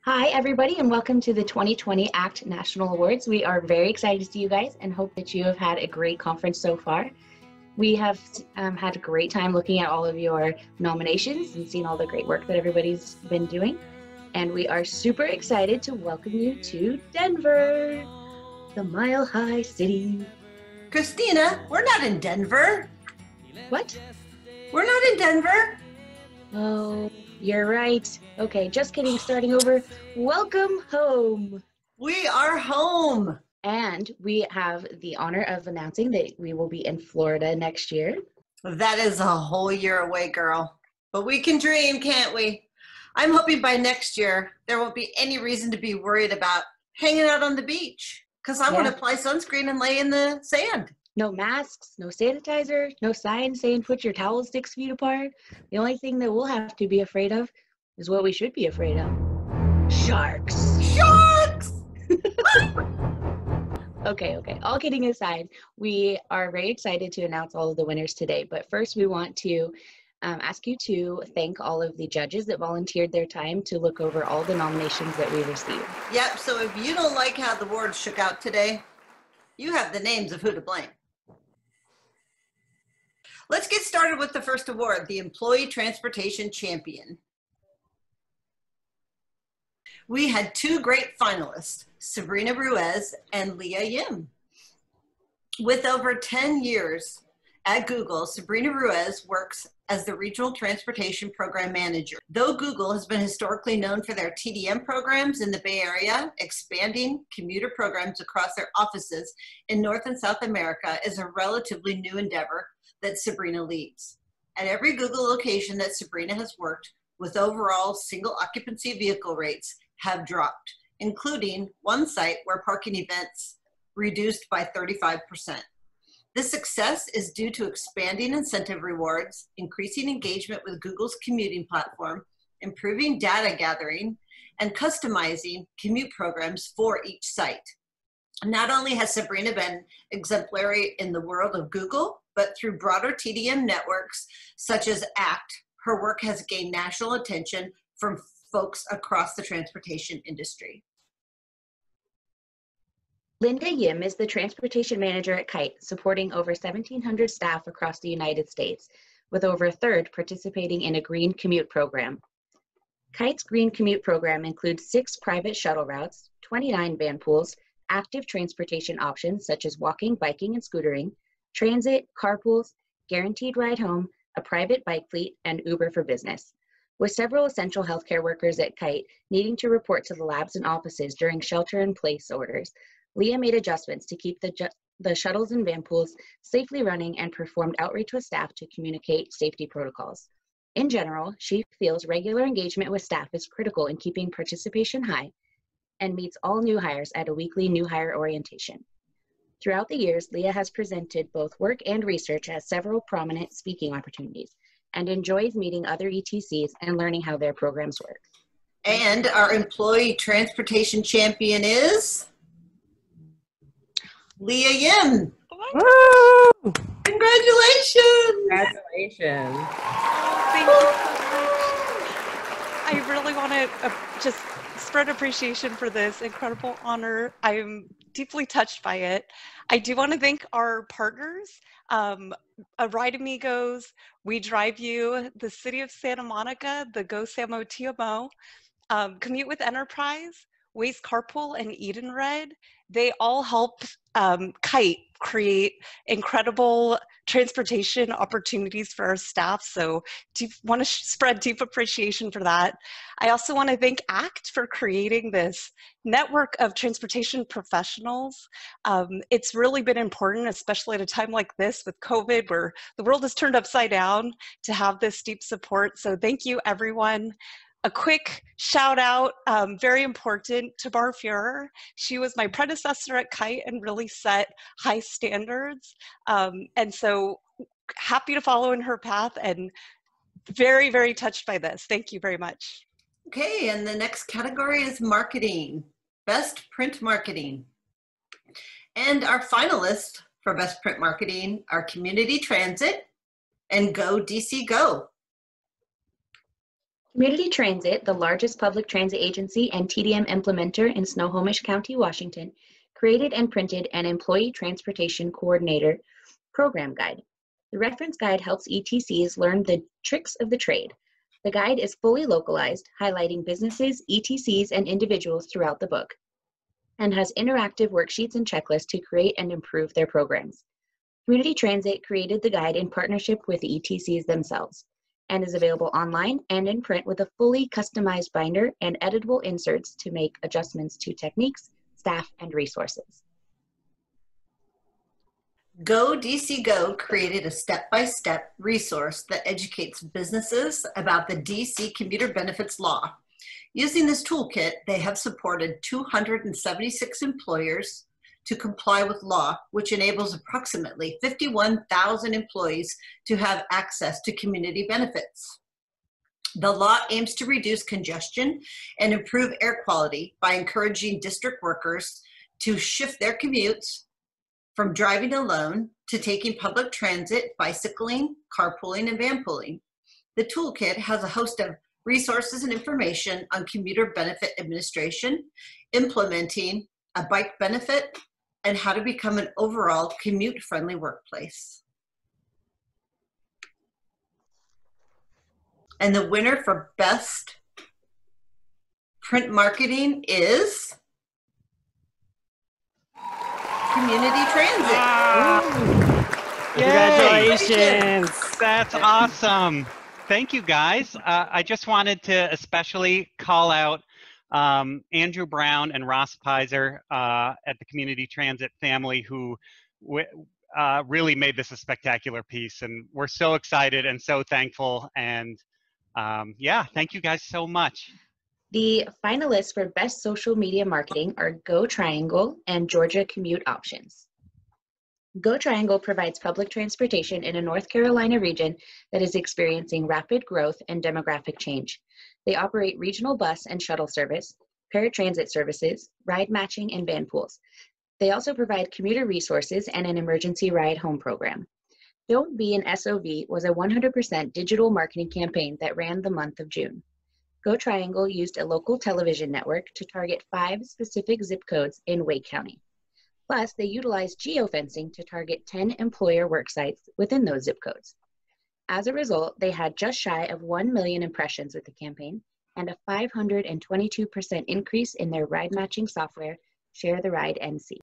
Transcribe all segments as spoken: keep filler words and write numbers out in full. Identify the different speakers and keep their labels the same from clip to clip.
Speaker 1: Hi, everybody, and welcome to the twenty twenty ACT National Awards. We are very excited to see you guys and hope that you have had a great conference so far. We have um, had a great time looking at all of your nominations and seeing all the great work that everybody's been doing. And we are super excited to welcome you to Denver, the Mile High City.
Speaker 2: Christina, we're not in Denver.
Speaker 1: What?
Speaker 2: We're not in Denver.
Speaker 1: Oh, you're right. Okay, just kidding, starting over. Welcome home.
Speaker 2: We are home.
Speaker 1: And we have the honor of announcing that we will be in Florida next year.
Speaker 2: That is a whole year away, girl. But we can dream, can't we? I'm hoping by next year, there won't be any reason to be worried about hanging out on the beach. Because I yeah. want to apply sunscreen and lay in the sand.
Speaker 1: No masks, no sanitizer, no sign saying put your towels six feet apart. The only thing that we'll have to be afraid of is what we should be afraid of. Sharks.
Speaker 2: Sharks!
Speaker 1: Okay, okay. All kidding aside, we are very excited to announce all of the winners today. But first, we want to um, ask you to thank all of the judges that volunteered their time to look over all the nominations that we received.
Speaker 2: Yep, so if you don't like how the awards shook out today, you have the names of who to blame. Let's get started with the first award, the Employee Transportation Champion. We had two great finalists, Sabrina Ruiz and Leah Yim. With over ten years at Google, Sabrina Ruiz works as the Regional Transportation Program Manager. Though Google has been historically known for their T D M programs in the Bay Area, expanding commuter programs across their offices in North and South America is a relatively new endeavor that Sabrina leads. At every Google location that Sabrina has worked with, overall single occupancy vehicle rates have dropped, including one site where parking events reduced by thirty-five percent. This success is due to expanding incentive rewards, increasing engagement with Google's commuting platform, improving data gathering, and customizing commute programs for each site. Not only has Sabrina been exemplary in the world of Google, but through broader T D M networks such as ACT, her work has gained national attention from folks across the transportation industry.
Speaker 1: Linda Yim is the transportation manager at Kite, supporting over seventeen hundred staff across the United States, with over a third participating in a green commute program. Kite's green commute program includes six private shuttle routes, twenty-nine van pools, active transportation options such as walking, biking, and scootering, transit, carpools, guaranteed ride home, a private bike fleet, and Uber for Business. With several essential healthcare workers at Kite needing to report to the labs and offices during shelter-in-place orders, Leah made adjustments to keep the, the shuttles and van pools safely running and performed outreach with staff to communicate safety protocols. In general, she feels regular engagement with staff is critical in keeping participation high and meets all new hires at a weekly new hire orientation. Throughout the years, Leah has presented both work and research at several prominent speaking opportunities and enjoys meeting other E T Cs and learning how their programs work.
Speaker 2: And our Employee Transportation Champion is Leah Yim.
Speaker 3: Woo!
Speaker 2: Congratulations!
Speaker 3: Congratulations.
Speaker 4: Thank you so much. I really want to uh, just spread appreciation for this incredible honor. I'm deeply touched by it. I do want to thank our partners, um, uh, Ride Amigos, We Drive You, the City of Santa Monica, the Go Samo T M O, um, Commute with Enterprise, Waze Carpool, and Edenred. They all help um, Kite create incredible transportation opportunities for our staff. So I want to spread deep appreciation for that. I also want to thank ACT for creating this network of transportation professionals. Um, it's really been important, especially at a time like this with COVID, where the world is turned upside down, to have this deep support. So thank you, everyone. A quick shout out, um, very important, to Bar Fuhrer. She was my predecessor at Kite and really set high standards. Um, and so happy to follow in her path and very, very touched by this. Thank you very much.
Speaker 2: Okay, and the next category is marketing, best print marketing. And our finalists for best print marketing are Community Transit and Go D C Go.
Speaker 1: Community Transit, the largest public transit agency and T D M implementer in Snohomish County, Washington, created and printed an Employee Transportation Coordinator program guide. The reference guide helps E T Cs learn the tricks of the trade. The guide is fully localized, highlighting businesses, E T Cs, and individuals throughout the book, and has interactive worksheets and checklists to create and improve their programs. Community Transit created the guide in partnership with the E T Cs themselves, and is available online and in print with a fully customized binder and editable inserts to make adjustments to techniques, staff, and resources.
Speaker 2: Go D C Go created a step-by-step resource that educates businesses about the D C commuter benefits law. Using this toolkit, they have supported two hundred seventy-six employers to comply with law, which enables approximately fifty-one thousand employees to have access to community benefits. The law aims to reduce congestion and improve air quality by encouraging district workers to shift their commutes from driving alone to taking public transit, bicycling, carpooling, and vanpooling. The toolkit has a host of resources and information on commuter benefit administration, implementing a bike benefit, and how to become an overall commute-friendly workplace. And the winner for Best Print Marketing is Community Transit.
Speaker 5: Ah,
Speaker 3: Congratulations.
Speaker 5: that's awesome. Thank you, guys. Uh, I just wanted to especially call out um, Andrew Brown and Ross Pizer uh, at the Community Transit family, who w uh, really made this a spectacular piece. And we're so excited and so thankful. And um, yeah, thank you guys so much.
Speaker 1: The finalists for Best Social Media Marketing are Go Triangle and Georgia Commute Options. Go Triangle provides public transportation in a North Carolina region that is experiencing rapid growth and demographic change. They operate regional bus and shuttle service, paratransit services, ride matching, and van pools. They also provide commuter resources and an emergency ride home program. Don't Be an S O V was a one hundred percent digital marketing campaign that ran the month of June. Go Triangle used a local television network to target five specific zip codes in Wake County. Plus, they utilized geofencing to target ten employer work sites within those zip codes. As a result, they had just shy of one million impressions with the campaign and a five hundred twenty-two percent increase in their ride matching software, Share the Ride N C.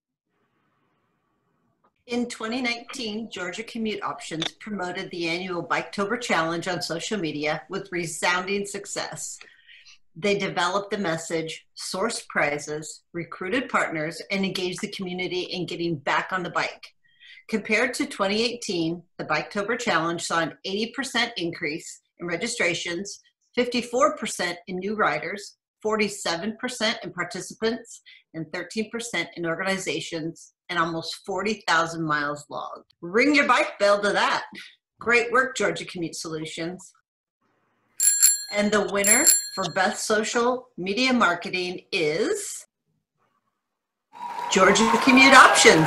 Speaker 2: In twenty nineteen, Georgia Commute Options promoted the annual Biketober Challenge on social media with resounding success. They developed the message, sourced prizes, recruited partners, and engaged the community in getting back on the bike. Compared to twenty eighteen, the Biketober Challenge saw an eighty percent increase in registrations, fifty-four percent in new riders, forty-seven percent in participants, and thirteen percent in organizations, and almost forty thousand miles logged. Ring your bike bell to that. Great work, Georgia Commute Solutions. And the winner for Best Social Media Marketing is Georgia Commute Options.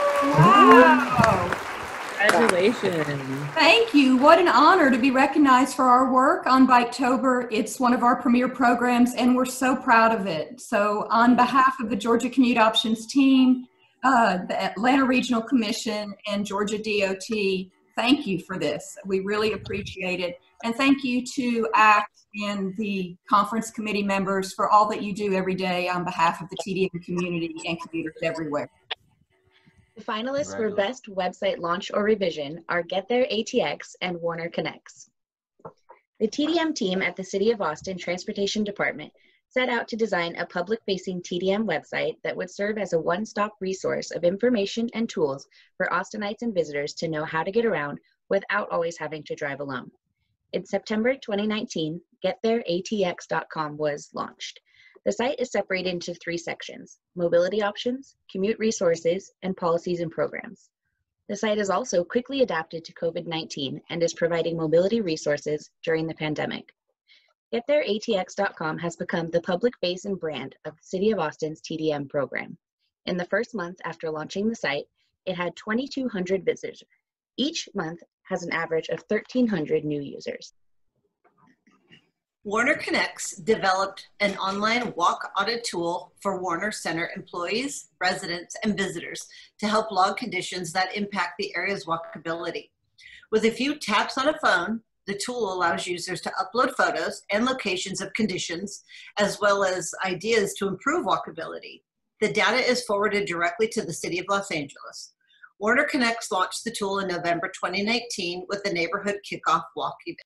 Speaker 6: Wow.
Speaker 3: Congratulations.
Speaker 6: Thank you. What an honor to be recognized for our work on Biketober. It's one of our premier programs, and we're so proud of it. So on behalf of the Georgia Commute Options team, uh, the Atlanta Regional Commission, and Georgia D O T, thank you for this. We really appreciate it. And thank you to ACT and the conference committee members for all that you do every day on behalf of the T D M community and commuters everywhere.
Speaker 1: The finalists for Best Website Launch or Revision are Get There A T X and Warner Connects. The T D M team at the City of Austin Transportation Department set out to design a public-facing T D M website that would serve as a one-stop resource of information and tools for Austinites and visitors to know how to get around without always having to drive alone. In September twenty nineteen, get there A T X dot com was launched. The site is separated into three sections: mobility options, commute resources, and policies and programs. The site is also quickly adapted to COVID nineteen and is providing mobility resources during the pandemic. get there A T X dot com has become the public face and brand of the City of Austin's T D M program. In the first month after launching the site, it had twenty-two hundred visitors. Each month has an average of thirteen hundred new users.
Speaker 2: Warner Connects developed an online walk audit tool for Warner Center employees, residents, and visitors to help log conditions that impact the area's walkability. With a few taps on a phone, the tool allows users to upload photos and locations of conditions, as well as ideas to improve walkability. The data is forwarded directly to the City of Los Angeles. Warner Connects launched the tool in November twenty nineteen with the neighborhood kickoff walk event.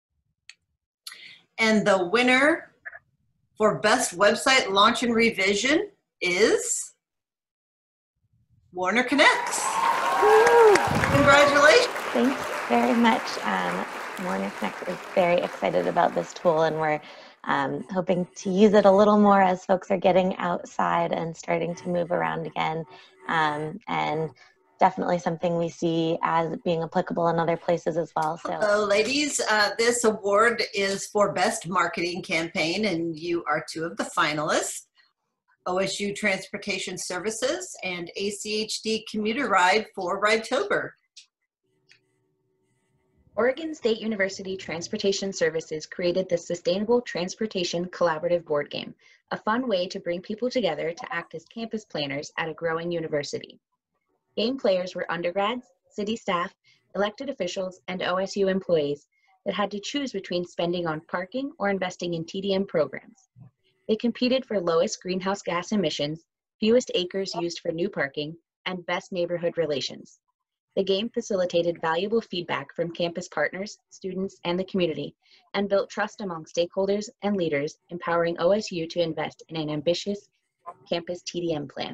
Speaker 2: And the winner for Best Website Launch and Revision is Warner Connects.
Speaker 7: Woo!
Speaker 2: Congratulations.
Speaker 7: Thanks very much. Um, Warner Connect is very excited about this tool, and we're um, hoping to use it a little more as folks are getting outside and starting to move around again. Um, and definitely something we see as being applicable in other places as well. So,
Speaker 2: hello, ladies. Uh, this award is for Best Marketing Campaign, and you are two of the finalists. O S U Transportation Services and A C H D Commuter Ride for Ridetober.
Speaker 1: Oregon State University Transportation Services created the Sustainable Transportation Collaborative Board Game, a fun way to bring people together to act as campus planners at a growing university. Game players were undergrads, city staff, elected officials, and O S U employees that had to choose between spending on parking or investing in T D M programs. They competed for lowest greenhouse gas emissions, fewest acres used for new parking, and best neighborhood relations. The game facilitated valuable feedback from campus partners, students, and the community, and built trust among stakeholders and leaders, empowering O S U to invest in an ambitious campus T D M plan.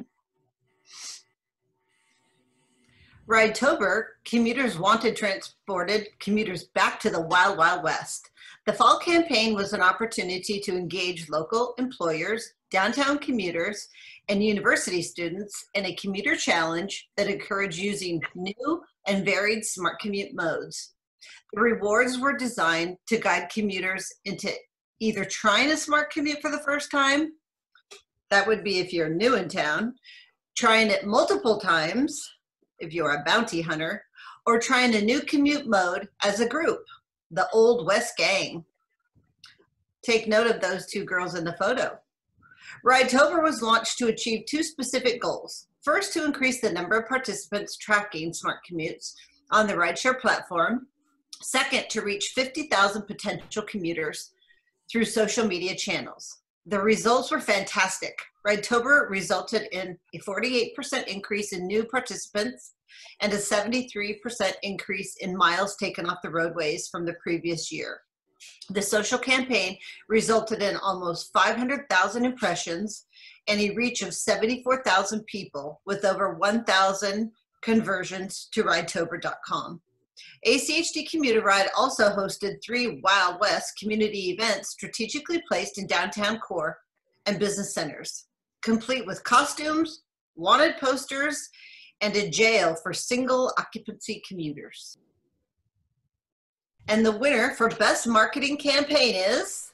Speaker 2: Ridetober, commuters wanted transported commuters back to the Wild Wild West. The fall campaign was an opportunity to engage local employers, downtown commuters, and university students in a commuter challenge that encouraged using new and varied smart commute modes. The rewards were designed to guide commuters into either trying a smart commute for the first time, that would be if you're new in town, trying it multiple times, if you're a bounty hunter, or trying a new commute mode as a group, the Old West Gang. Take note of those two girls in the photo. Ridetober was launched to achieve two specific goals. First, to increase the number of participants tracking smart commutes on the rideshare platform. Second, to reach fifty thousand potential commuters through social media channels. The results were fantastic. Ridetober resulted in a forty-eight percent increase in new participants and a seventy-three percent increase in miles taken off the roadways from the previous year. The social campaign resulted in almost five hundred thousand impressions and a reach of seventy-four thousand people, with over one thousand conversions to ridetober dot com. A C H D Commuter Ride also hosted three Wild West community events strategically placed in downtown core and business centers, complete with costumes, wanted posters, and a jail for single occupancy commuters. And the winner for Best Marketing Campaign is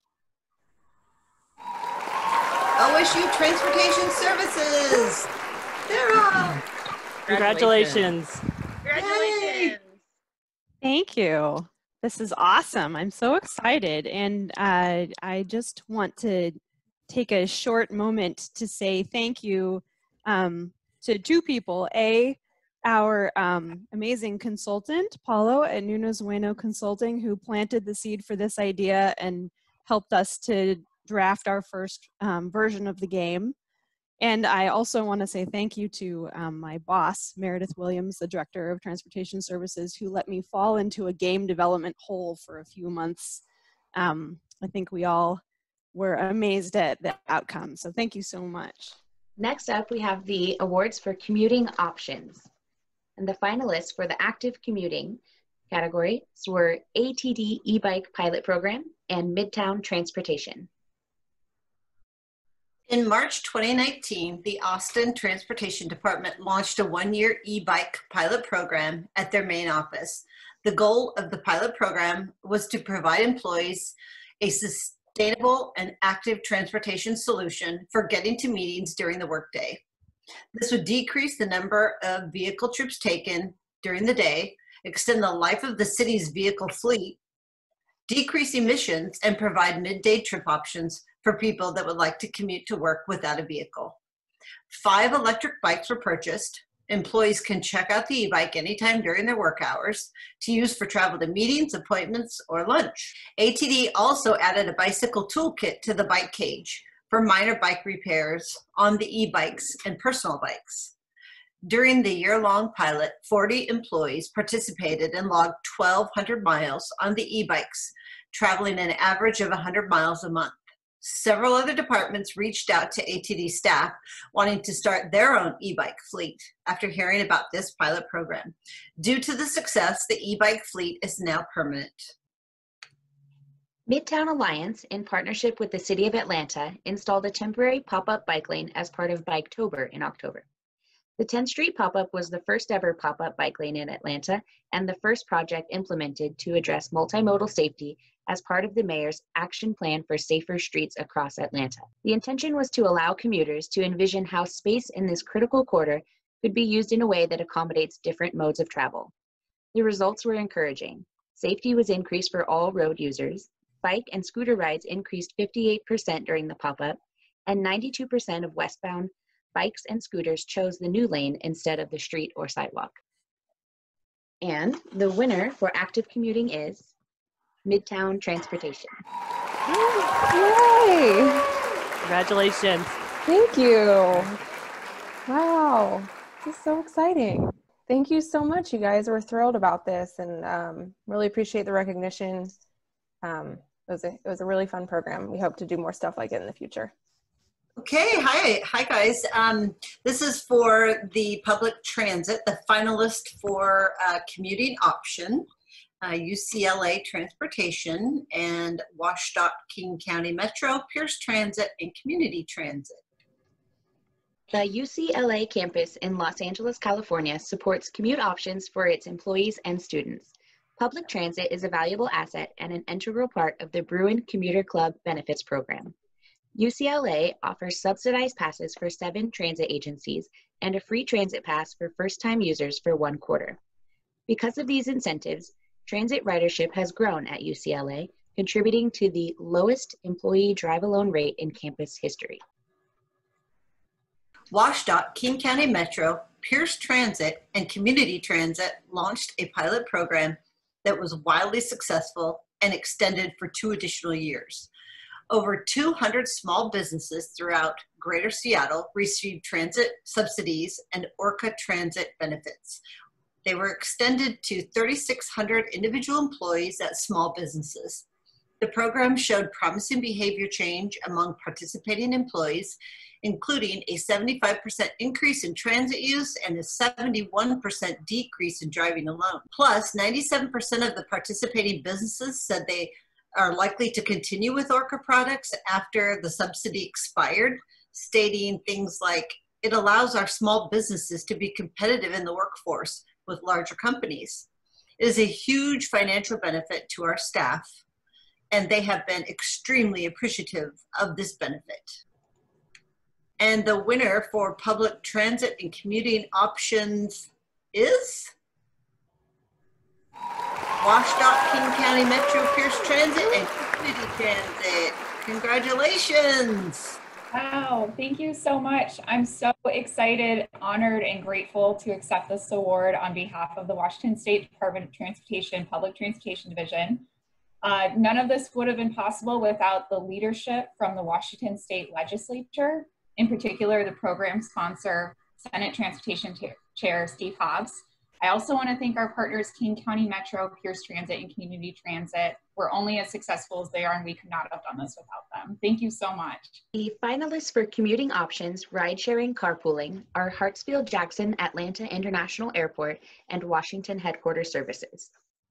Speaker 2: O S U Transportation Services. Sarah!
Speaker 3: Congratulations.
Speaker 1: Congratulations.
Speaker 8: Thank you. This is awesome. I'm so excited. And uh, I just want to take a short moment to say thank you um, to two people. A, our um, amazing consultant, Paulo at Nuno's Bueno Consulting, who planted the seed for this idea and helped us to draft our first um, version of the game. And I also want to say thank you to um, my boss, Meredith Williams, the Director of Transportation Services, who let me fall into a game development hole for a few months. Um, I think we all were amazed at the outcome. So thank you so much.
Speaker 1: Next up, we have the awards for commuting options. And the finalists for the active commuting category were A T D e-bike pilot program and Midtown Transportation.
Speaker 2: In March twenty nineteen, the Austin Transportation Department launched a one-year e-bike pilot program at their main office. The goal of the pilot program was to provide employees a sustainable and active transportation solution for getting to meetings during the workday. This would decrease the number of vehicle trips taken during the day, extend the life of the city's vehicle fleet, decrease emissions, and provide midday trip options for people that would like to commute to work without a vehicle. Five electric bikes were purchased. Employees can check out the e-bike anytime during their work hours to use for travel to meetings, appointments, or lunch. A T D also added a bicycle toolkit to the bike cage for minor bike repairs on the e-bikes and personal bikes. During the year-long pilot, forty employees participated and logged twelve hundred miles on the e-bikes, traveling an average of one hundred miles a month. Several other departments reached out to A T D staff wanting to start their own e-bike fleet after hearing about this pilot program. Due to the success, the e-bike fleet is now permanent.
Speaker 1: Midtown Alliance, in partnership with the City of Atlanta, installed a temporary pop-up bike lane as part of Biketober in October. The tenth Street pop-up was the first ever pop-up bike lane in Atlanta and the first project implemented to address multimodal safety as part of the mayor's action plan for safer streets across Atlanta. The intention was to allow commuters to envision how space in this critical corridor could be used in a way that accommodates different modes of travel. The results were encouraging. Safety was increased for all road users, bike and scooter rides increased fifty-eight percent during the pop-up, and ninety-two percent of westbound bikes and scooters chose the new lane instead of the street or sidewalk. And the winner for active commuting is Midtown Transportation.
Speaker 3: Yay! Congratulations.
Speaker 9: Thank you. Wow, this is so exciting. Thank you so much, you guys. We're thrilled about this and um, really appreciate the recognition. Um, it was a, it was a really fun program. We hope to do more stuff like it in the future.
Speaker 2: Okay, hi, hi guys. Um, this is for the public transit, the finalist for uh, commuting option, uh, U C L A Transportation, and WashDOT King County Metro, Pierce Transit, and Community Transit.
Speaker 1: The U C L A campus in Los Angeles, California supports commute options for its employees and students. Public transit is a valuable asset and an integral part of the Bruin Commuter Club benefits program. U C L A offers subsidized passes for seven transit agencies and a free transit pass for first-time users for one quarter. Because of these incentives, transit ridership has grown at U C L A, contributing to the lowest employee drive-alone rate in campus history.
Speaker 2: WashDOT, King County Metro, Pierce Transit, and Community Transit launched a pilot program that was wildly successful and extended for two additional years. Over two hundred small businesses throughout Greater Seattle received transit subsidies and Orca transit benefits. They were extended to thirty-six hundred individual employees at small businesses. The program showed promising behavior change among participating employees, including a seventy-five percent increase in transit use and a seventy-one percent decrease in driving alone. Plus, ninety-seven percent of the participating businesses said they are likely to continue with Orca products after the subsidy expired, stating things like, it allows our small businesses to be competitive in the workforce with larger companies. It is a huge financial benefit to our staff, and they have been extremely appreciative of this benefit. And the winner for public transit and commuting options is WashDOT, King County Metro, Pierce Transit, and Community Transit. Congratulations.
Speaker 10: Wow, thank you so much. I'm so excited, honored, and grateful to accept this award on behalf of the Washington State Department of Transportation Public Transportation Division. Uh, none of this would have been possible without the leadership from the Washington State Legislature, in particular the program sponsor, Senate Transportation Chair Steve Hobbs. I also want to thank our partners, King County Metro, Pierce Transit, and Community Transit. We're only as successful as they are, and we could not have done this without them. Thank you so much.
Speaker 1: The finalists for commuting options, ride-sharing, carpooling are Hartsfield-Jackson Atlanta International Airport and Washington Headquarters Services.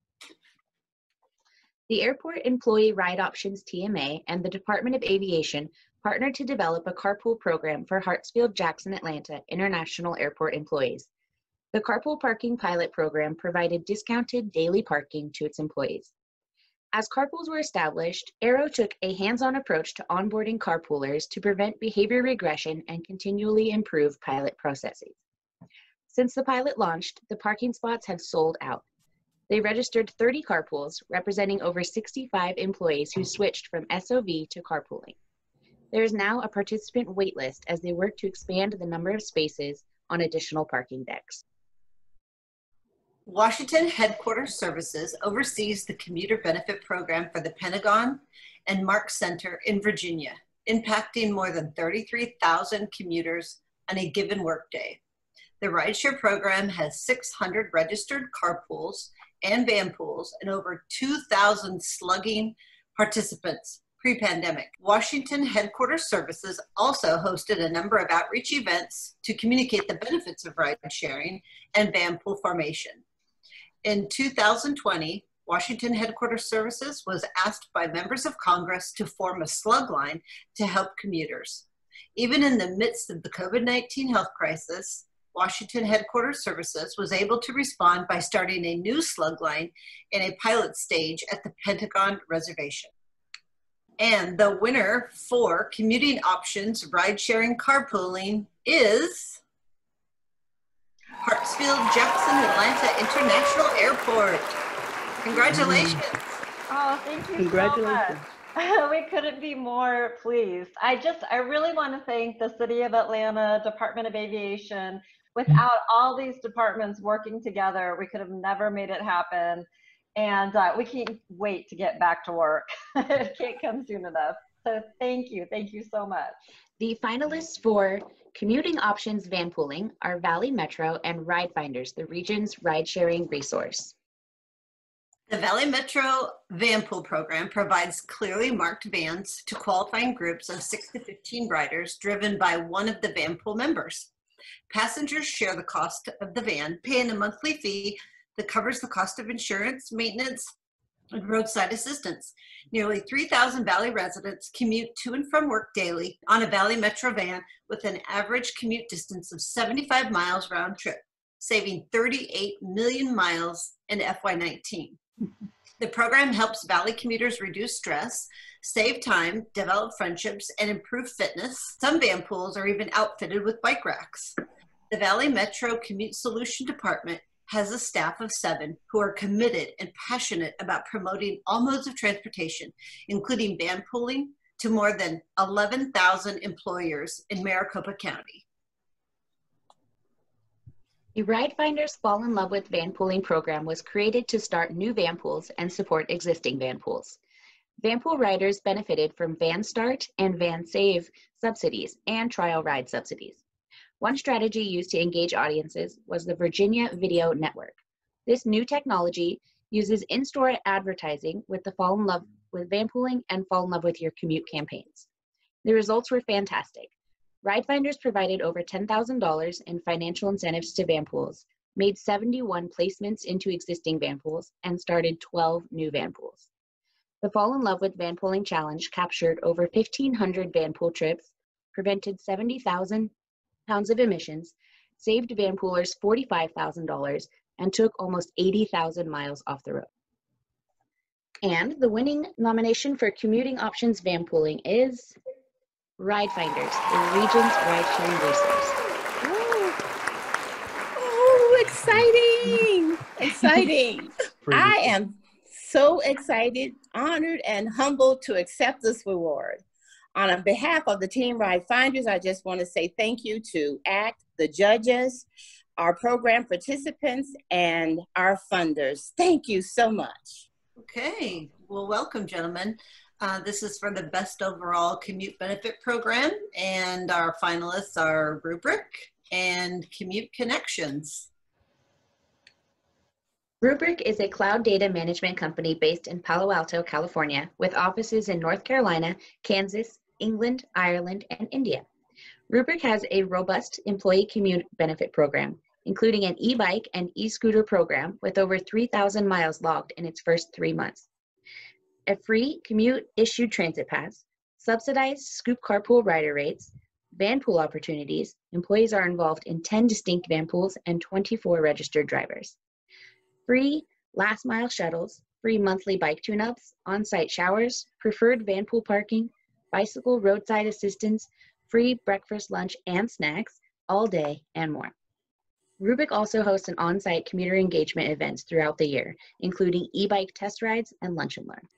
Speaker 1: The Airport Employee Ride Options T M A and the Department of Aviation partnered to develop a carpool program for Hartsfield-Jackson Atlanta International Airport employees. The Carpool Parking Pilot Program provided discounted daily parking to its employees. As carpools were established, Aero took a hands-on approach to onboarding carpoolers to prevent behavior regression and continually improve pilot processes. Since the pilot launched, the parking spots have sold out. They registered thirty carpools, representing over sixty-five employees who switched from S O V to carpooling. There is now a participant waitlist as they work to expand the number of spaces on additional parking decks.
Speaker 2: Washington Headquarters Services oversees the commuter benefit program for the Pentagon and Mark Center in Virginia, impacting more than thirty-three thousand commuters on a given workday. The rideshare program has six hundred registered carpools and van pools and over two thousand slugging participants pre-pandemic. Washington Headquarters Services also hosted a number of outreach events to communicate the benefits of ride sharing and van pool formation. In two thousand twenty, Washington Headquarters Services was asked by members of Congress to form a slug line to help commuters. Even in the midst of the COVID nineteen health crisis, Washington Headquarters Services was able to respond by starting a new slug line in a pilot stage at the Pentagon Reservation. And the winner for Commuting Options Ride-Sharing Carpooling is Hartsfield-Jackson Atlanta International Airport. Congratulations.
Speaker 11: Oh, thank you
Speaker 3: Congratulations.
Speaker 11: so much. We couldn't be more pleased. I just, I really want to thank the City of Atlanta, Department of Aviation. Without all these departments working together, we could have never made it happen. And uh, we can't wait to get back to work. It can't come soon enough. So thank you. Thank you so much.
Speaker 1: The finalists for Commuting Options Van Pooling are Valley Metro and Ride Finders, the region's ride-sharing resource.
Speaker 2: The Valley Metro Van Pool Program provides clearly marked vans to qualifying groups of six to fifteen riders driven by one of the van pool members. Passengers share the cost of the van, paying a monthly fee that covers the cost of insurance, maintenance, and roadside assistance. Nearly three thousand Valley residents commute to and from work daily on a Valley Metro van with an average commute distance of seventy-five miles round trip, saving thirty-eight million miles in F Y nineteen. The program helps Valley commuters reduce stress, save time, develop friendships, and improve fitness. Some van pools are even outfitted with bike racks. The Valley Metro Commute Solution Department has a staff of seven who are committed and passionate about promoting all modes of transportation, including van pooling, to more than eleven thousand employers in Maricopa County.
Speaker 1: The Ride Finders Fall in Love with Van Pooling program was created to start new van pools and support existing van pools. Van pool riders benefited from Van Start and Van Save subsidies and trial ride subsidies. One strategy used to engage audiences was the Virginia Video Network. This new technology uses in-store advertising with the Fall in Love with Van Pooling and Fall in Love with Your Commute campaigns. The results were fantastic. Ride Finders provided over ten thousand dollars in financial incentives to van pools, made seventy-one placements into existing van pools, and started twelve new van pools. The Fall in Love with Van Pooling Challenge captured over fifteen hundred van pool trips, prevented seventy thousand pounds of emissions, saved van poolers forty-five thousand dollars, and took almost eighty thousand miles off the road. And the winning nomination for Commuting Options Van Pooling is Ride Finders, the region's ride-sharing resource.
Speaker 12: Oh, exciting, exciting. I am so excited, honored, and humbled to accept this award. On behalf of the Team Ride Finders, I just want to say thank you to A C T, the judges, our program participants, and our funders. Thank you so much.
Speaker 2: Okay, well, welcome, gentlemen. Uh, this is for the Best Overall Commute Benefit Program, and our finalists are Rubric and Commute Connections.
Speaker 1: Rubric is a cloud data management company based in Palo Alto, California, with offices in North Carolina, Kansas, England, Ireland, and India. Rubric has a robust employee commute benefit program, including an e-bike and e-scooter program with over three thousand miles logged in its first three months. A free commute-issued transit pass, subsidized scoop carpool rider rates, van pool opportunities. Employees are involved in ten distinct van pools and twenty-four registered drivers. Free last-mile shuttles, free monthly bike tune-ups, on-site showers, preferred van pool parking, bicycle roadside assistance, free breakfast, lunch, and snacks all day, and more. Rubik also hosts an on-site commuter engagement events throughout the year, including e-bike test rides and lunch and learn.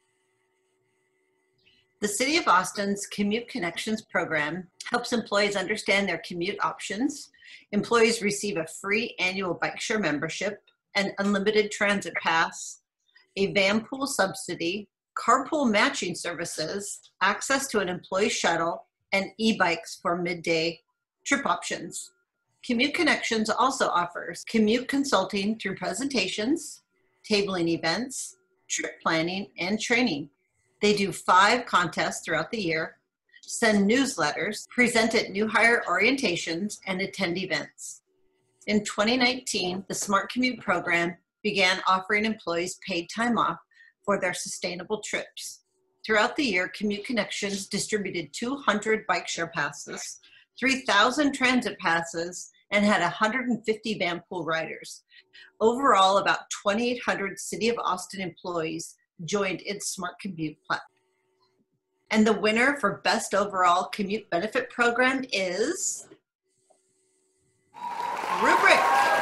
Speaker 2: The City of Austin's Commute Connections program helps employees understand their commute options. Employees receive a free annual bike share membership, an unlimited transit pass, a van pool subsidy, carpool matching services, access to an employee shuttle, and e-bikes for midday trip options. Commute Connections also offers commute consulting through presentations, tabling events, trip planning, and training. They do five contests throughout the year, send newsletters, present at new hire orientations, and attend events. In twenty nineteen, the Smart Commute program began offering employees paid time off for their sustainable trips. Throughout the year, Commute Connections distributed two hundred bike share passes, three thousand transit passes, and had one hundred fifty van pool riders. Overall, about twenty-eight hundred City of Austin employees joined its Smart Commute platform. And the winner for Best Overall Commute Benefit Program is Rubrik.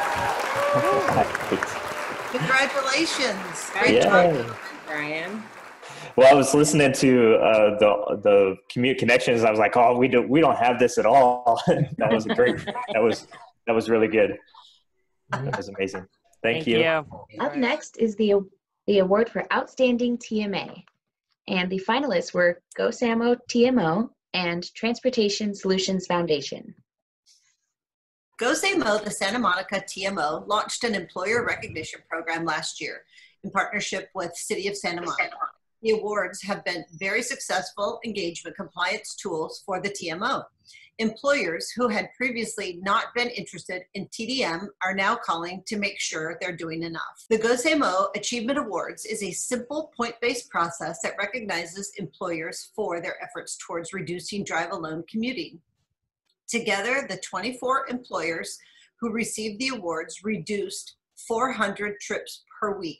Speaker 2: Congratulations. Great
Speaker 13: Yay.
Speaker 2: job, Brian.
Speaker 13: Well, I was listening to uh, the the Commute Connections. I was like, oh, we don't we don't have this at all. That was a great. That was that was really good. That was amazing. Thank,
Speaker 3: Thank
Speaker 13: you.
Speaker 3: you.
Speaker 1: Up next is the, the award for Outstanding T M A. And the finalists were GoSamo T M O and Transportation Solutions Foundation.
Speaker 2: GoSamo, the Santa Monica T M O, launched an employer recognition program last year in partnership with City of Santa Monica. The awards have been very successful engagement compliance tools for the T M O. Employers who had previously not been interested in T D M are now calling to make sure they're doing enough. The GoSamo Achievement Awards is a simple point-based process that recognizes employers for their efforts towards reducing drive-alone commuting. Together, the twenty-four employers who received the awards reduced four hundred trips per week.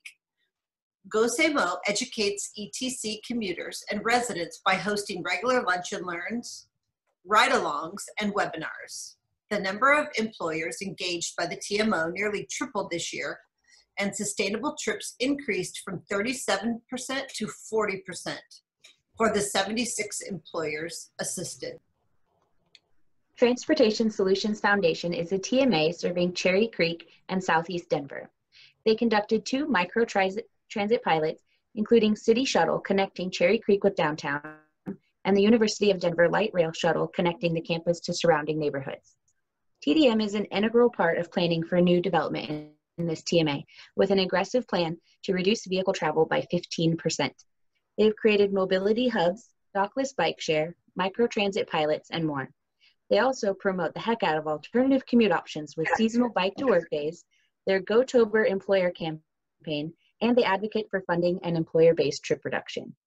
Speaker 2: GoSamo educates E T C commuters and residents by hosting regular lunch and learns, ride-alongs, and webinars. The number of employers engaged by the T M O nearly tripled this year, and sustainable trips increased from thirty-seven percent to forty percent for the seventy-six employers assisted.
Speaker 1: Transportation Solutions Foundation is a T M A serving Cherry Creek and Southeast Denver. They conducted two micro transit transit pilots, including City Shuttle connecting Cherry Creek with downtown, and the University of Denver Light Rail Shuttle connecting the campus to surrounding neighborhoods. T D M is an integral part of planning for new development in, in this T M A, with an aggressive plan to reduce vehicle travel by fifteen percent. They've created mobility hubs, dockless bike share, micro transit pilots, and more. They also promote the heck out of alternative commute options with seasonal bike to work days, their Go-Tober employer campaign, and they advocate for funding and employer-based trip reduction.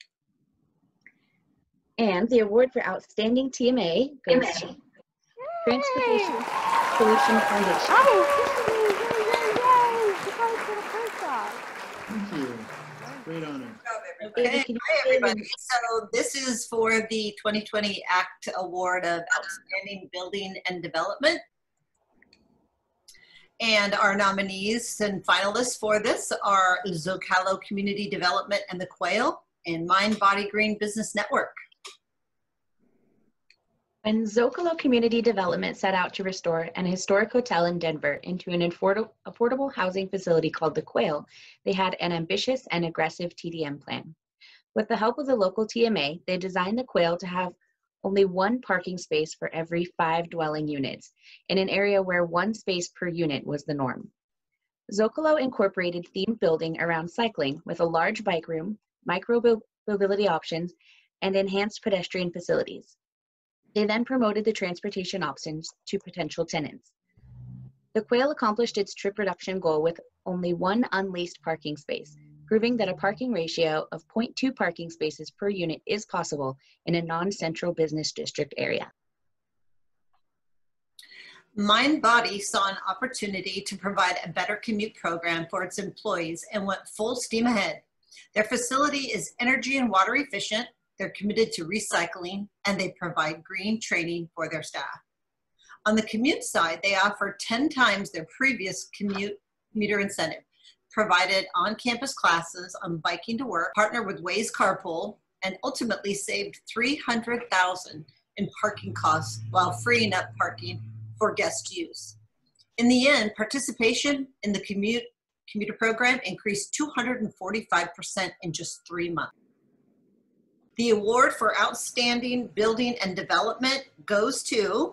Speaker 1: And the award for Outstanding T M A goes to Transportation Solutions Foundation.
Speaker 14: Thank you. Great honor.
Speaker 2: Okay, hi everybody. So this is for the twenty twenty ACT Award of Outstanding Building and Development. And our nominees and finalists for this are Zocalo Community Development and the Quail and Mind Body Green Business Network.
Speaker 1: When Zocalo Community Development set out to restore an historic hotel in Denver into an affordable, affordable housing facility called the Quail, they had an ambitious and aggressive T D M plan. With the help of the local T M A, they designed the Quail to have only one parking space for every five dwelling units, in an area where one space per unit was the norm. Zocalo incorporated themed building around cycling with a large bike room, micro-mobility options, and enhanced pedestrian facilities. They then promoted the transportation options to potential tenants. The Quail accomplished its trip reduction goal with only one unleased parking space, proving that a parking ratio of zero point two parking spaces per unit is possible in a non-central business district area.
Speaker 2: Mind Body saw an opportunity to provide a better commute program for its employees and went full steam ahead. Their facility is energy and water efficient, they're committed to recycling, and they provide green training for their staff. On the commute side, they offer ten times their previous commute commuter incentive, provided on-campus classes on biking to work, partnered with Waze Carpool, and ultimately saved three hundred thousand dollars in parking costs while freeing up parking for guest use. In the end, participation in the commute commuter program increased two hundred forty-five percent in just three months. The award for Outstanding Building and Development goes to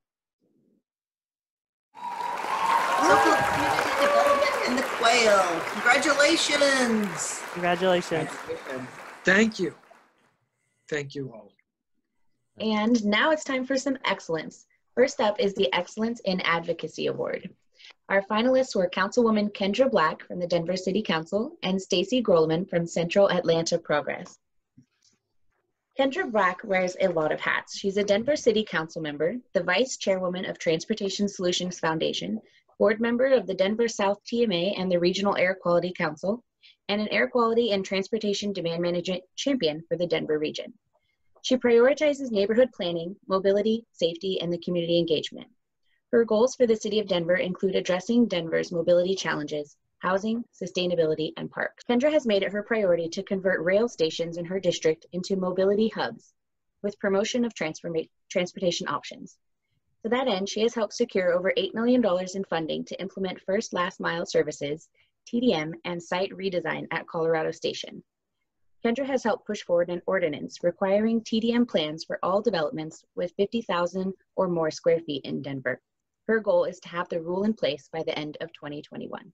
Speaker 2: Local Community Development in the Quail. Congratulations.
Speaker 3: Congratulations.
Speaker 15: Thank you. Thank you all.
Speaker 1: And now it's time for some excellence. First up is the Excellence in Advocacy Award. Our finalists were Councilwoman Kendra Black from the Denver City Council and Stacy Grolman from Central Atlanta Progress. Kendra Black wears a lot of hats. She's a Denver City Council member, the Vice Chairwoman of Transportation Solutions Foundation, board member of the Denver South T M A and the Regional Air Quality Council, and an Air Quality and Transportation Demand Management Champion for the Denver region. She prioritizes neighborhood planning, mobility, safety, and the community engagement. Her goals for the City of Denver include addressing Denver's mobility challenges, housing, sustainability, and parks. Kendra has made it her priority to convert rail stations in her district into mobility hubs with promotion of transportation options. To that end, she has helped secure over eight million dollars in funding to implement first last mile services, T D M, and site redesign at Colorado Station. Kendra has helped push forward an ordinance requiring T D M plans for all developments with fifty thousand or more square feet in Denver. Her goal is to have the rule in place by the end of twenty twenty-one.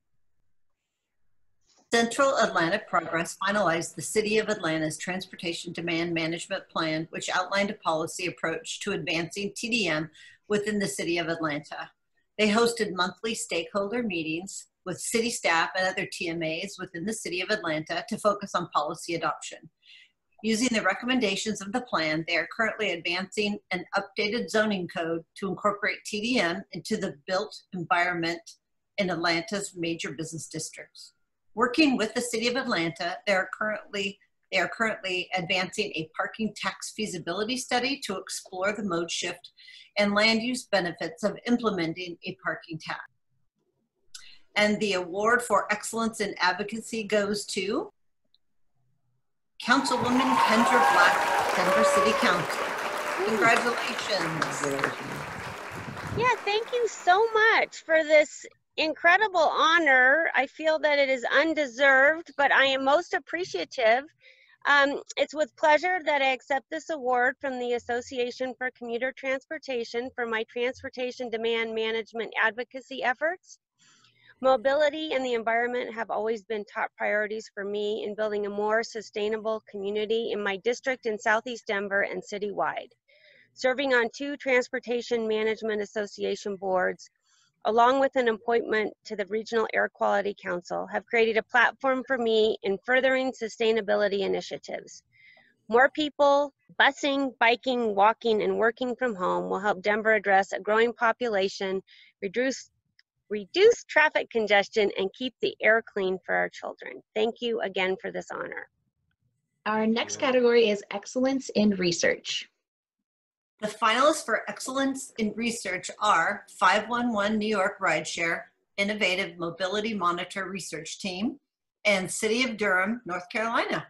Speaker 2: Central Atlanta Progress finalized the City of Atlanta's Transportation Demand Management Plan, which outlined a policy approach to advancing T D M within the City of Atlanta. They hosted monthly stakeholder meetings with city staff and other T M As within the City of Atlanta to focus on policy adoption. Using the recommendations of the plan, they are currently advancing an updated zoning code to incorporate T D M into the built environment in Atlanta's major business districts. Working with the City of Atlanta, they are currently, they are currently advancing a parking tax feasibility study to explore the mode shift and land use benefits of implementing a parking tax. And the award for excellence in advocacy goes to Councilwoman Kendra Black, Denver City Council. Congratulations.
Speaker 16: Yeah, thank you so much for this incredible honor. I feel that it is undeserved, but I am most appreciative. Um, it's with pleasure that I accept this award from the Association for Commuter Transportation for my transportation demand management advocacy efforts. Mobility and the environment have always been top priorities for me in building a more sustainable community in my district in Southeast Denver and citywide. Serving on two Transportation Management Association boards, along with an appointment to the Regional Air Quality Council, have created a platform for me in furthering sustainability initiatives. More people busing, biking, walking, and working from home will help Denver address a growing population, reduce reduce traffic congestion, and keep the air clean for our children. Thank you again for this honor.
Speaker 1: Our next category is Excellence in Research.
Speaker 2: The finalists for Excellence in Research are five one one New York Rideshare Innovative Mobility Monitor Research Team and City of Durham, North Carolina.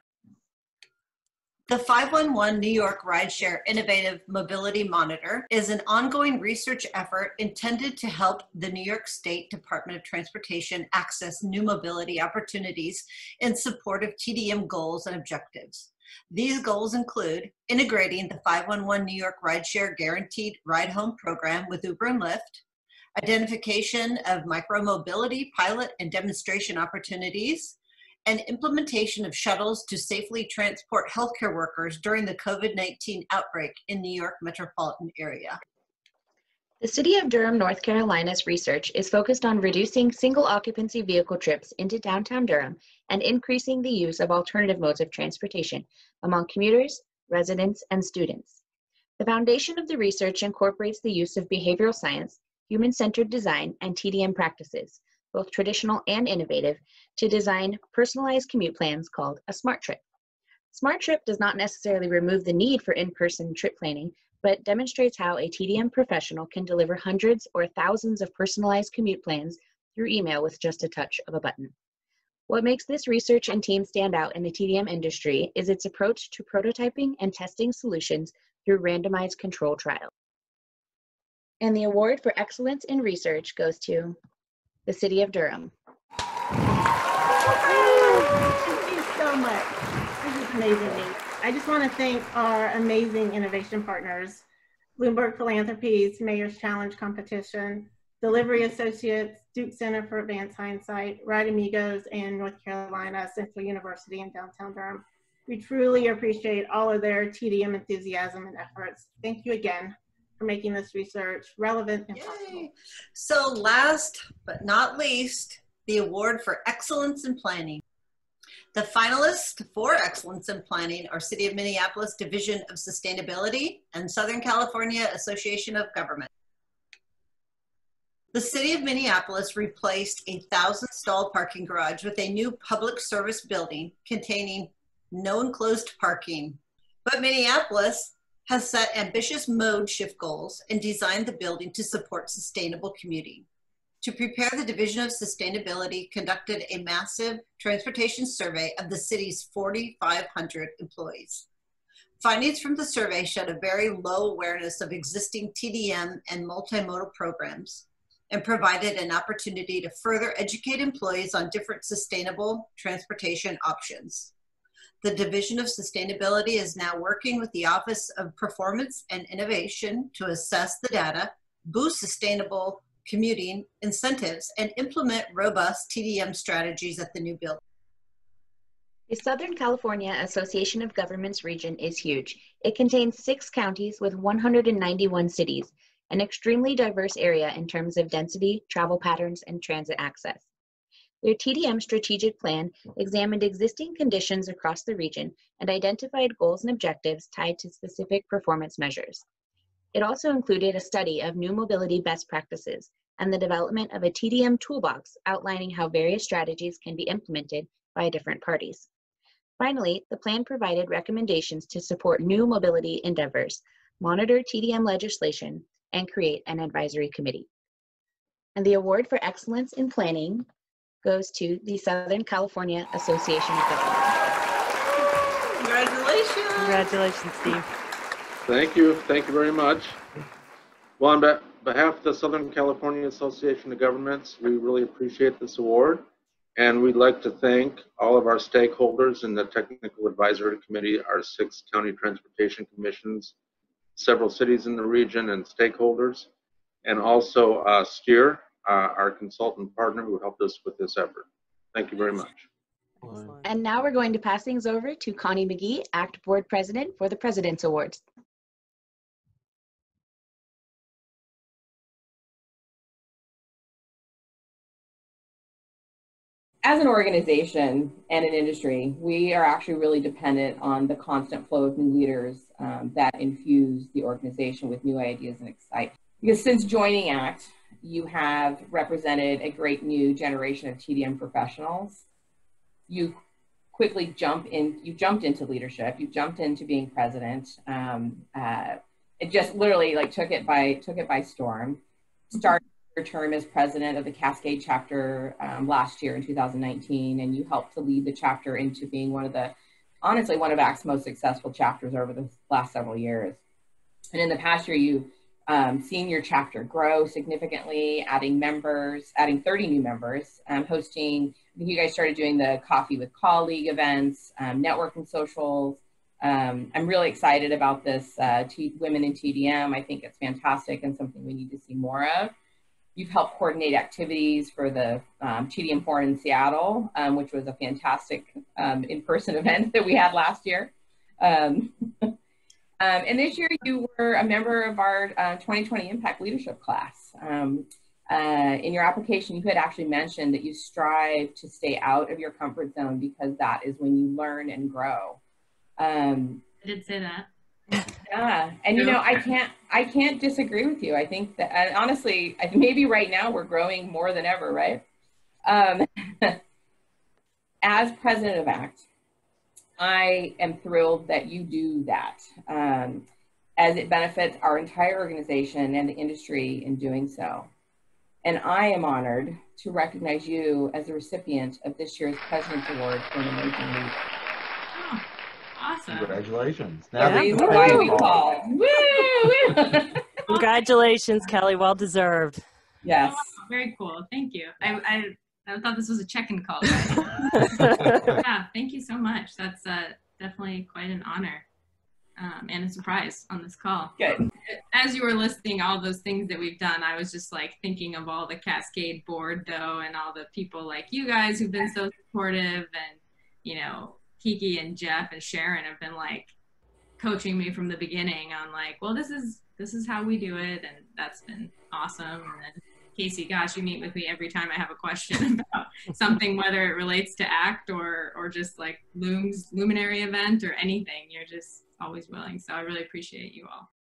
Speaker 2: The five one one New York Rideshare Innovative Mobility Monitor is an ongoing research effort intended to help the New York State Department of Transportation access new mobility opportunities in support of T D M goals and objectives. These goals include integrating the five one one New York Rideshare Guaranteed Ride Home program with Uber and Lyft, identification of micromobility pilot and demonstration opportunities, and implementation of shuttles to safely transport healthcare workers during the COVID nineteen outbreak in New York metropolitan area.
Speaker 1: The City of Durham, North Carolina's research is focused on reducing single occupancy vehicle trips into downtown Durham and increasing the use of alternative modes of transportation among commuters, residents, and students. The foundation of the research incorporates the use of behavioral science, human-centered design, and T D M practices, both traditional and innovative, to design personalized commute plans called a Smart Trip. Smart Trip does not necessarily remove the need for in-person trip planning, but demonstrates how a T D M professional can deliver hundreds or thousands of personalized commute plans through email with just a touch of a button. What makes this research and team stand out in the T D M industry is its approach to prototyping and testing solutions through randomized control trials. And the award for excellence in research goes to the City of Durham.
Speaker 17: Thank you so much. This is amazing. I just want to thank our amazing innovation partners, Bloomberg Philanthropies, Mayor's Challenge Competition, Delivery Associates, Duke Center for Advanced Hindsight, Right Amigos, and North Carolina Central University in downtown Durham. We truly appreciate all of their T D M enthusiasm and efforts. Thank you again for making this research relevant and possible.
Speaker 2: So last but not least, the award for excellence in planning. The finalists for excellence in planning are City of Minneapolis Division of Sustainability and Southern California Association of Government. The City of Minneapolis replaced a thousand stall parking garage with a new public service building containing no enclosed parking. But Minneapolis has set ambitious mode shift goals and designed the building to support sustainable commuting. To prepare, the Division of Sustainability conducted a massive transportation survey of the city's forty-five hundred employees. Findings from the survey showed a very low awareness of existing T D M and multimodal programs and provided an opportunity to further educate employees on different sustainable transportation options. The Division of Sustainability is now working with the Office of Performance and Innovation to assess the data, boost sustainable commuting incentives, and implement robust T D M strategies at the new building.
Speaker 1: The Southern California Association of Governments region is huge. It contains six counties with one hundred ninety-one cities, an extremely diverse area in terms of density, travel patterns, and transit access. Their T D M strategic plan examined existing conditions across the region and identified goals and objectives tied to specific performance measures. It also included a study of new mobility best practices and the development of a T D M toolbox outlining how various strategies can be implemented by different parties. Finally, the plan provided recommendations to support new mobility endeavors, monitor T D M legislation, and create an advisory committee. And the award for excellence in planning goes to the Southern California Association of Governments.
Speaker 2: Congratulations.
Speaker 3: Congratulations, Steve.
Speaker 18: Thank you. Thank you very much. Well, on behalf of the Southern California Association of Governments, we really appreciate this award. And we'd like to thank all of our stakeholders in the Technical Advisory Committee, our six county transportation commissions, several cities in the region and stakeholders, and also uh, Steer, uh, our consultant partner who helped us with this effort. Thank you very much.
Speaker 1: And now we're going to pass things over to Connie McGee, ACT Board President for the President's Awards.
Speaker 19: As an organization and an industry, we are actually really dependent on the constant flow of new leaders um, that infuse the organization with new ideas and excitement. Because since joining ACT, you have represented a great new generation of T D M professionals. You quickly jump in, you jumped into leadership, you jumped into being president. Um, uh, it just literally like took it by, took it by storm. Started your term as president of the Cascade chapter um, last year in two thousand nineteen, and you helped to lead the chapter into being one of the, honestly, one of ACT's most successful chapters over the last several years. And in the past year, you've um, seen your chapter grow significantly, adding members, adding thirty new members, um, hosting, I think you guys started doing the Coffee with Colleague events, um, networking socials. Um, I'm really excited about this uh, T Women in T D M. I think it's fantastic and something we need to see more of. You've helped coordinate activities for the um, T D M Forum in Seattle, um, which was a fantastic um, in-person event that we had last year. Um, um, and this year you were a member of our uh, twenty twenty Impact Leadership class. Um, uh, in your application, you had actually mentioned that you strive to stay out of your comfort zone because that is when you learn and grow. Um,
Speaker 20: I did say that.
Speaker 19: Yeah, and you know, I can't, I can't disagree with you. I think that, and honestly, maybe right now we're growing more than ever, right? Um, as president of ACT, I am thrilled that you do that. Um, as it benefits our entire organization and the industry in doing so. And I am honored to recognize you as the recipient of this year's President's Award for an amazing leader.
Speaker 20: Oh, awesome.
Speaker 21: Congratulations.
Speaker 19: The reason why we call.
Speaker 20: Woo!
Speaker 3: Congratulations, Kelly. Well deserved.
Speaker 19: Yes.
Speaker 20: Oh, very cool. Thank you. I, I, I thought this was a check-in call. Yeah, thank you so much. That's uh, definitely quite an honor um, and a surprise on this call.
Speaker 19: Good.
Speaker 20: As you were listing all those things that we've done, I was just like thinking of all the Cascade board though, and all the people like you guys who've been so supportive, and you know, Kiki and Jeff and Sharon have been like coaching me from the beginning on like, well, this is this is how we do it, and that's been awesome. And then Casey, gosh, you meet with me every time I have a question about something, whether it relates to ACT or or just like Loom's Luminary event or anything. You're just always willing. So I really appreciate you all.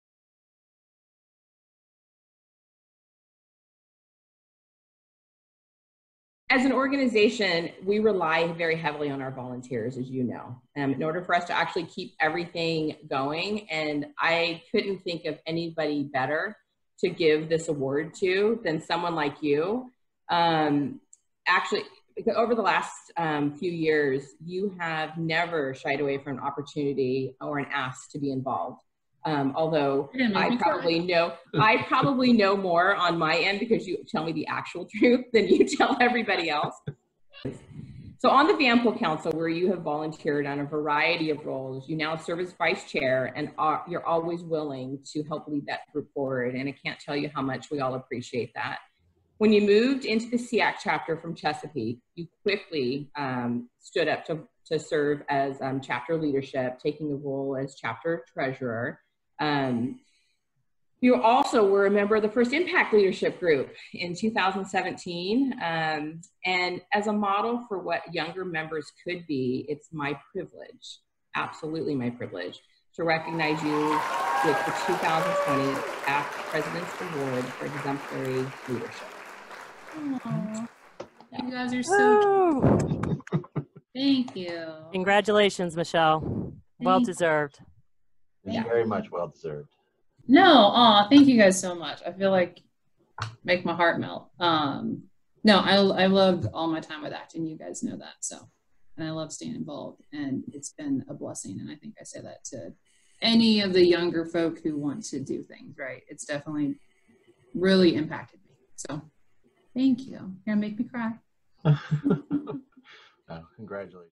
Speaker 19: As an organization, we rely very heavily on our volunteers, as you know, um, in order for us to actually keep everything going. And I couldn't think of anybody better to give this award to than someone like you. Um, actually, over the last um, few years, you have never shied away from an opportunity or an ask to be involved. Um, although I probably know, I probably know more on my end because you tell me the actual truth than you tell everybody else. So on the VAMPO Council, where you have volunteered on a variety of roles, you now serve as vice chair, and are, you're always willing to help lead that group forward. And I can't tell you how much we all appreciate that. When you moved into the S E A C chapter from Chesapeake, you quickly um, stood up to, to serve as um, chapter leadership, taking the role as chapter treasurer. Um, you also were a member of the first Impact Leadership Group in two thousand seventeen. Um, and as a model for what younger members could be, it's my privilege, absolutely my privilege, to recognize you with the two thousand twenty ACT President's Award for Exemplary Leadership.
Speaker 20: Aww. You guys are so cute. Thank you.
Speaker 3: Congratulations, Michelle. Well
Speaker 20: Thank
Speaker 3: deserved.
Speaker 21: Thank you very much. Well deserved.
Speaker 20: No, aw, thank you guys so much. I feel like make my heart melt. Um, no, I, I loved all my time with ACT, and you guys know that. So, and I love staying involved, and it's been a blessing. And I think I say that to any of the younger folk who want to do things right. It's definitely really impacted me. So, thank you. You're gonna make me cry.
Speaker 21: Oh, congratulations.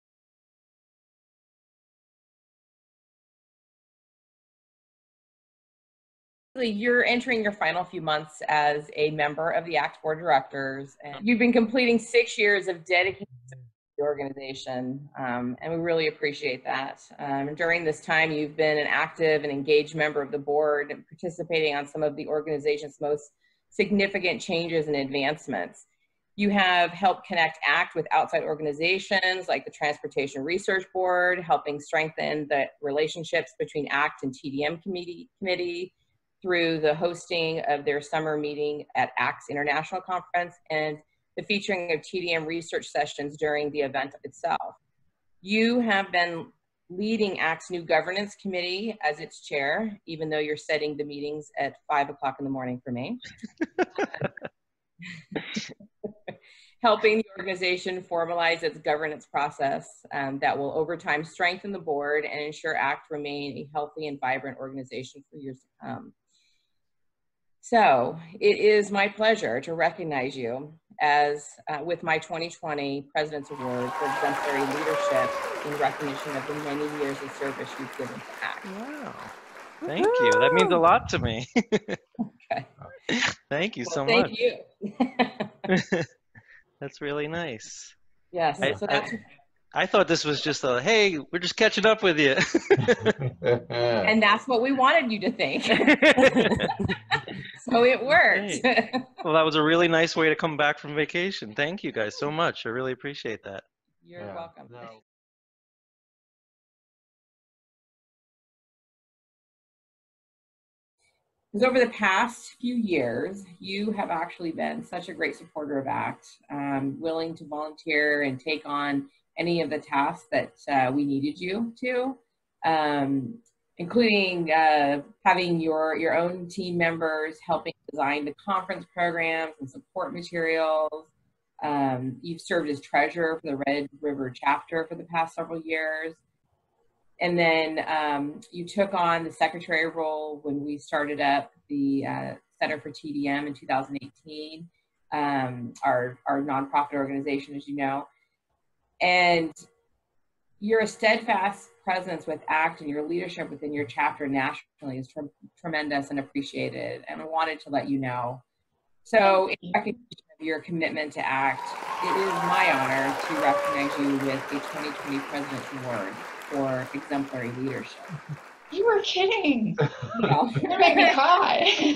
Speaker 19: You're entering your final few months as a member of the ACT Board of Directors, and you've been completing six years of dedication to the organization, um, and we really appreciate that. Um, during this time, you've been an active and engaged member of the board and participating on some of the organization's most significant changes and advancements. You have helped connect ACT with outside organizations like the Transportation Research Board, helping strengthen the relationships between ACT and T D M committee, committee through the hosting of their summer meeting at ACT's International Conference and the featuring of T D M research sessions during the event itself. You have been leading ACT's new governance committee as its chair, even though you're setting the meetings at five o'clock in the morning for me. Helping the organization formalize its governance process um, that will over time strengthen the board and ensure ACT remain a healthy and vibrant organization for years to come. So it is my pleasure to recognize you as uh, with my twenty twenty President's Award for Exemplary Leadership in recognition of the many years of service you've given to ACT.
Speaker 22: Wow. Thank you. That means a lot to me.
Speaker 19: Okay.
Speaker 22: Thank you
Speaker 19: Well,
Speaker 22: so
Speaker 19: thank
Speaker 22: much.
Speaker 19: you.
Speaker 22: That's really nice.
Speaker 19: Yes.
Speaker 22: I,
Speaker 19: So that's,
Speaker 22: I, I thought this was just a, hey, we're just catching up with you.
Speaker 19: and that's what we wanted you to think. So it worked.
Speaker 22: Hey. Well, that was a really nice way to come back from vacation. Thank you guys so much. I really appreciate that.
Speaker 19: You're
Speaker 21: Yeah,
Speaker 19: welcome.
Speaker 21: no.
Speaker 19: Because over the past few years, you have actually been such a great supporter of ACT, um, willing to volunteer and take on any of the tasks that uh, we needed you to. Um, including uh, having your, your own team members helping design the conference programs and support materials. Um, you've served as treasurer for the Red River chapter for the past several years. And then um, you took on the secretary role when we started up the uh, Center for T D M in two thousand eighteen, um, our, our nonprofit organization, as you know. And your steadfast presence with ACT and your leadership within your chapter nationally is tre tremendous and appreciated. And I wanted to let you know. So in recognition of your commitment to ACT, it is my honor to recognize you with a twenty twenty President's Award for exemplary leadership.
Speaker 4: You were kidding.
Speaker 19: No.
Speaker 4: You made me cry.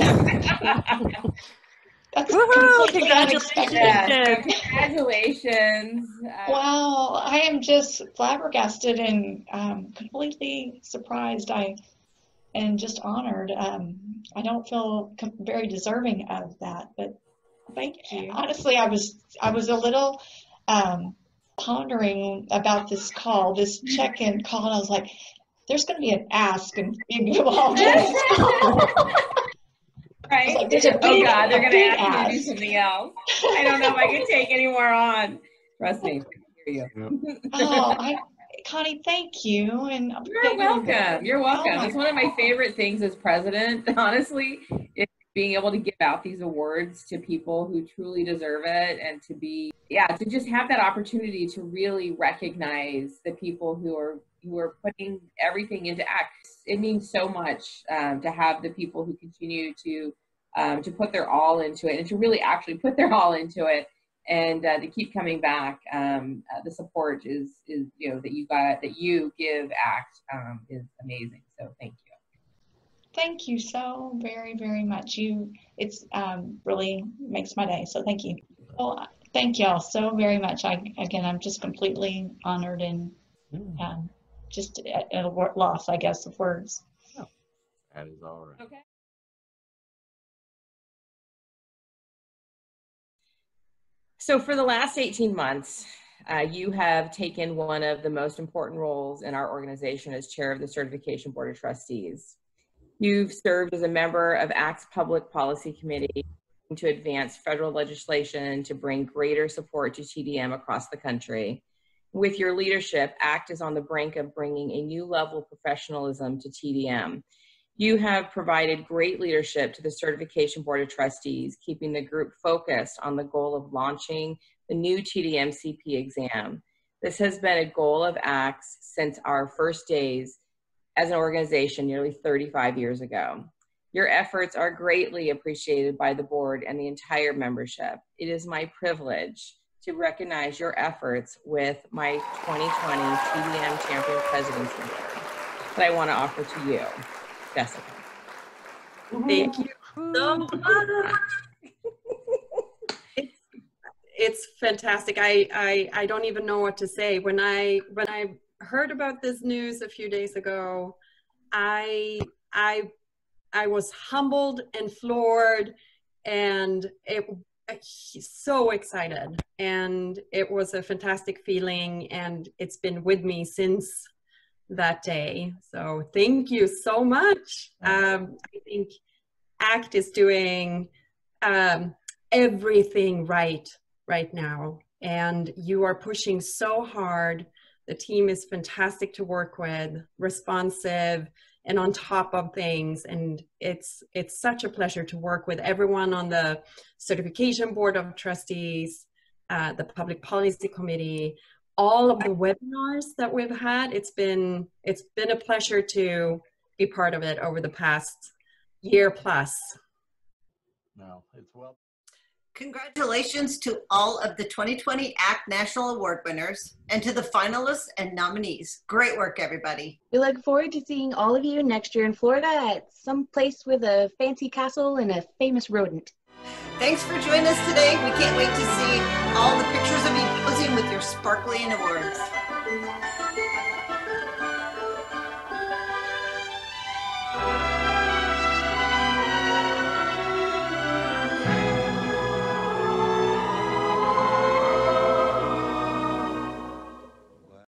Speaker 4: That's
Speaker 19: Woohoo!
Speaker 4: completely unexpected.
Speaker 19: Yeah, congratulations. Uh,
Speaker 4: Wow, I am just flabbergasted and um, completely surprised. I and just honored. Um, I don't feel com very deserving of that, but thank you. Honestly, I was I was a little um, pondering about this call, this check-in call, and I was like, "There's going to be an ask and involved in this call."
Speaker 19: Right?
Speaker 4: Like, there's a big,
Speaker 19: oh God, they're
Speaker 4: a
Speaker 19: gonna
Speaker 4: big
Speaker 19: ask me to do
Speaker 4: ask.
Speaker 19: something else. I don't know if I can take any more on. Trust me, I hear you.
Speaker 4: Oh, I, Connie, thank you. And I'm
Speaker 19: You're
Speaker 4: getting-
Speaker 19: welcome. You're welcome.
Speaker 4: Oh my
Speaker 19: It's one of my favorite things as president, honestly, is being able to give out these awards to people who truly deserve it, and to be, yeah, to just have that opportunity to really recognize the people who are who are putting everything into act. It means so much um, to have the people who continue to um, to put their all into it, and to really actually put their all into it, and uh, to keep coming back. Um, uh, the support is is you know that you got that you give ACT um, is amazing. So thank you.
Speaker 4: Thank you so very, very much. You, it's um, really makes my day. So thank you. Well, thank y'all so very much. I again, I'm just completely honored and um, just at, at a wor- loss, I guess, of words.
Speaker 21: That is all right.
Speaker 19: Okay. So for the last eighteen months, uh, you have taken one of the most important roles in our organization as chair of the Certification Board of Trustees. You've served as a member of ACT's Public Policy Committee to advance federal legislation to bring greater support to T D M across the country. With your leadership, ACT is on the brink of bringing a new level of professionalism to T D M. You have provided great leadership to the Certification Board of Trustees, keeping the group focused on the goal of launching the new T D M C P exam. This has been a goal of ACT's since our first days as an organization nearly thirty-five years ago. Your efforts are greatly appreciated by the board and the entire membership. It is my privilege to recognize your efforts with my twenty twenty T D M Champion Presidency Award that I want to offer to you, Jessica.
Speaker 5: Thank you so much. it's, it's fantastic. I, I I don't even know what to say. When I when I heard about this news a few days ago, I I I was humbled and floored, and it so excited, and it was a fantastic feeling, and it's been with me since that day. So thank you so much. Um, I think ACT is doing um, everything right right now, and you are pushing so hard. The team is fantastic to work with, responsive, and on top of things. And it's it's such a pleasure to work with everyone on the Certification Board of Trustees, uh, the Public Policy Committee, all of the webinars that we've had. It's been it's been a pleasure to be part of it over the past year plus.
Speaker 21: No, it's well.
Speaker 2: Congratulations to all of the twenty twenty ACT National Award winners and to the finalists and nominees. Great work, everybody.
Speaker 1: We look forward to seeing all of you next year in Florida at some place with a fancy castle and a famous rodent.
Speaker 2: Thanks for joining us today. We can't wait to see all the pictures of you posing with your sparkling awards.